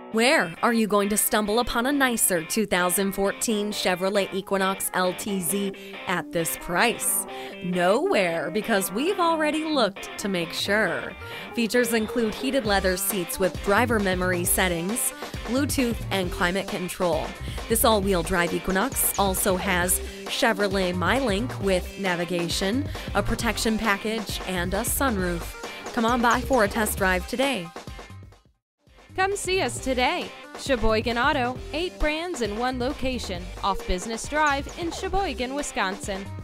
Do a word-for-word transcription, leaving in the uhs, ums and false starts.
Where are you going to stumble upon a nicer two thousand fourteen Chevrolet Equinox L T Z at this price? Nowhere, because we've already looked to make sure. Features include heated leather seats with driver memory settings, Bluetooth, and climate control. This all-wheel drive Equinox also has Chevrolet MyLink with navigation, a protection package, and a sunroof. Come on by for a test drive today. Come see us today. Sheboygan Auto, eight brands in one location, off Business Drive in Sheboygan, Wisconsin.